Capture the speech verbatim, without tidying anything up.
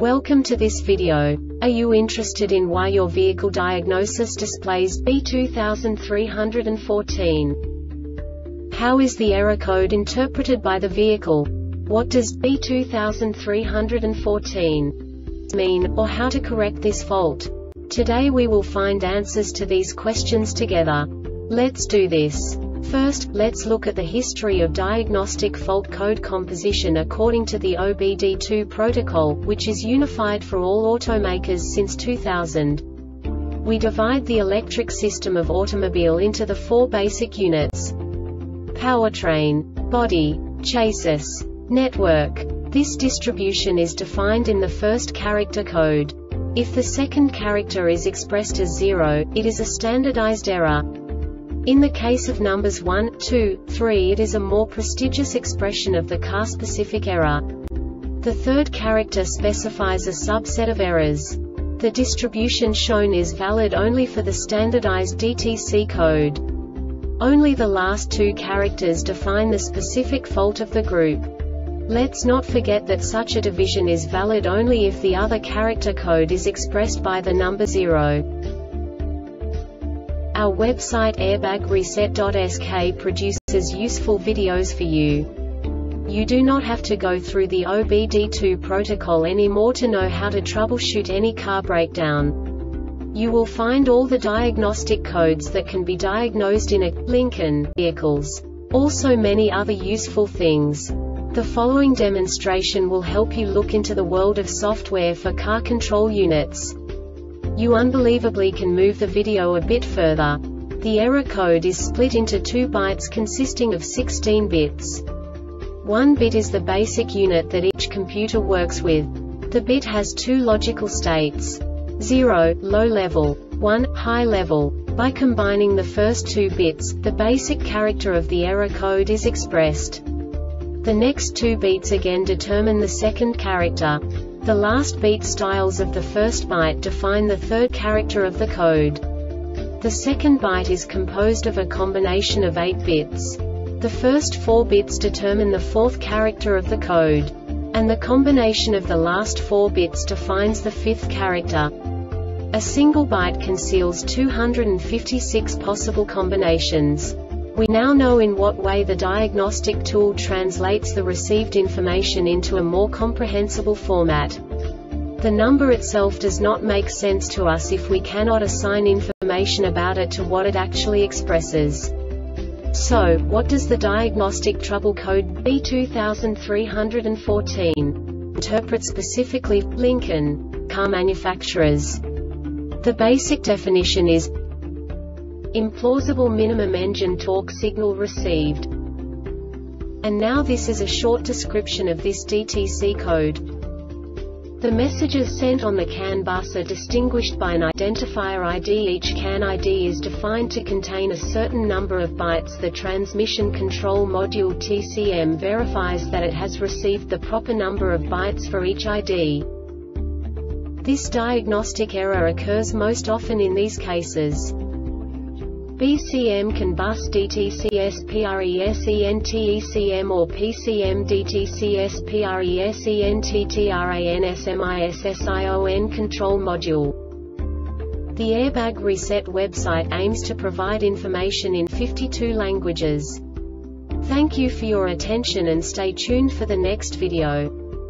Welcome to this video. Are you interested in why your vehicle diagnosis displays B two three one four? How is the error code interpreted by the vehicle? What does B two three one four mean, or how to correct this fault? Today we will find answers to these questions together. Let's do this. First, let's look at the history of diagnostic fault code composition according to the O B D two protocol, which is unified for all automakers since two thousand. We divide the electric system of automobile into the four basic units: powertrain, body, chassis, network. This distribution is defined in the first character code. If the second character is expressed as zero, it is a standardized error. In the case of numbers one, two, three, it is a more prestigious expression of the car-specific error. The third character specifies a subset of errors. The distribution shown is valid only for the standardized D T C code. Only the last two characters define the specific fault of the group. Let's not forget that such a division is valid only if the other character code is expressed by the number zero. Our website airbag reset dot S K produces useful videos for you. You do not have to go through the O B D two protocol anymore to know how to troubleshoot any car breakdown. You will find all the diagnostic codes that can be diagnosed in a Lincoln vehicles. Also many other useful things. The following demonstration will help you look into the world of software for car control units. You unbelievably can move the video a bit further. The error code is split into two bytes consisting of sixteen bits. One bit is the basic unit that each computer works with. The bit has two logical states: zero, low level, one, high level. By combining the first two bits, the basic character of the error code is expressed. The next two bits again determine the second character. The last beat styles of the first byte define the third character of the code. The second byte is composed of a combination of eight bits. The first four bits determine the fourth character of the code. And the combination of the last four bits defines the fifth character. A single byte conceals two hundred fifty-six possible combinations. We now know in what way the diagnostic tool translates the received information into a more comprehensible format. The number itself does not make sense to us if we cannot assign information about it to what it actually expresses. So, what does the diagnostic trouble code B two three one four interpret specifically for Lincoln car manufacturers? The basic definition is implausible minimum engine torque signal received. And now this is a short description of this D T C code. The messages sent on the C A N bus are distinguished by an identifier I D. Each C A N I D is defined to contain a certain number of bytes. The Transmission Control Module T C M verifies that it has received the proper number of bytes for each I D. This diagnostic error occurs most often in these cases: B C M CAN bus D T C S PRESENT E C M or P C M D T C S PRESENT TRANSMISSION control module. The Airbag Reset website aims to provide information in fifty-two languages. Thank you for your attention and stay tuned for the next video.